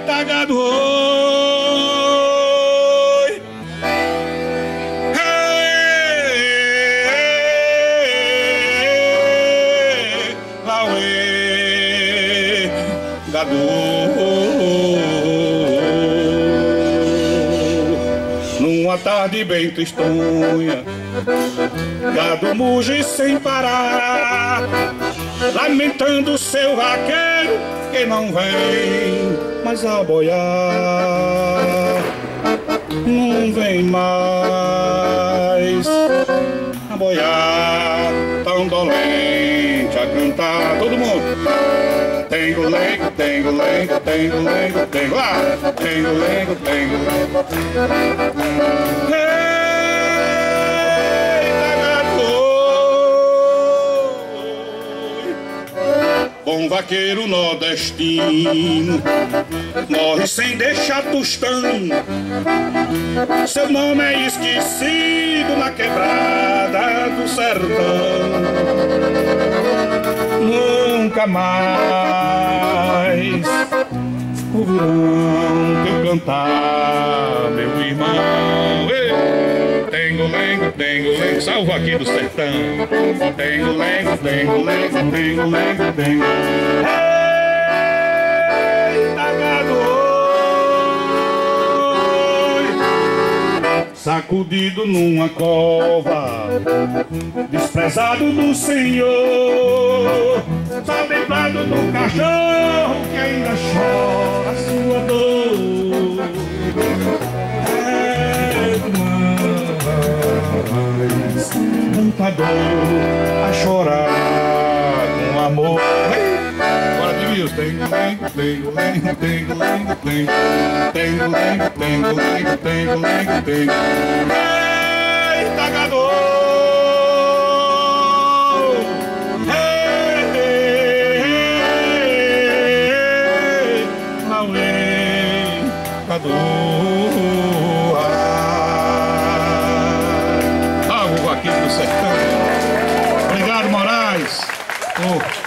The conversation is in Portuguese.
tagado, oi. Hey, lauê, gado. Numa tarde bem tristonha, gado muge sem parar, lamentando seu vaqueiro que não vem mais a boiar. Não vem mais a boiar, tão dolente a cantar. Todo mundo. Tengo lengo, tengo lengo, tengo lengo, tengo lá. Tengo lengo, tengo lengo. Bom vaqueiro nordestino morre sem deixar tostão. Seu nome é esquecido na quebrada do sertão. Nunca mais ouvirão teu cantar, meu irmão. Ei! Tengo lengo, salvo aqui do sertão. Tengo lengo, tengo lengo, tengo lengo, tengo. Ei, tagado, sacudido numa cova, desprezado do Senhor, contemplado do cachorro que ainda chora a sua dor. Tanta dor a chorar com amor. Bora de mil. Tengo lengo, tengo lengo, tengo lengo, tengo. Tengo lengo, tengo lengo, tengo lengo, tengo. Ei, tagador! Ei, ei, ei, lauê, tagador. Aqui do sertão. Obrigado, Moraes.